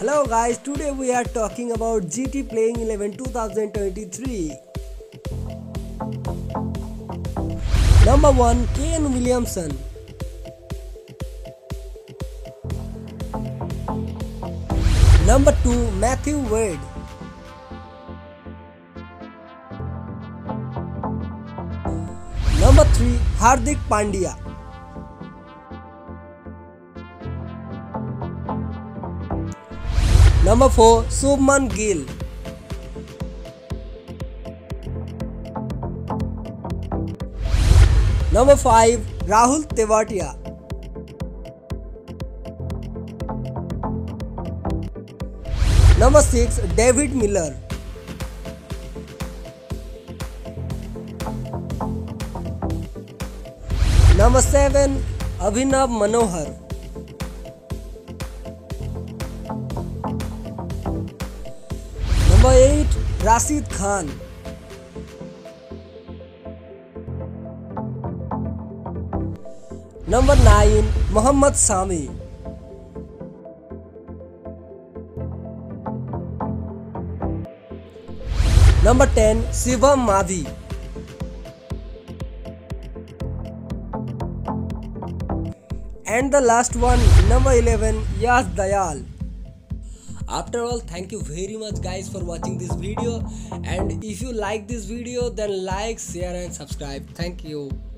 Hello guys, today we are talking about GT Playing 11 2023. Number 1, Kane Williamson. Number 2, Matthew Wade. Number 3, Hardik Pandya. Number 4, Shubman Gill. Number 5, Rahul Tewatia. Number 6, David Miller. Number 7, Abhinav Manohar. Number 8, Rashid Khan. Number 9, Mohammad Sami. Number 10, Shivam Madhi. And the last one, number 11, Yash Dayal. After all, thank you very much guys for watching this video, and if you like this video then like, share and subscribe. Thank you.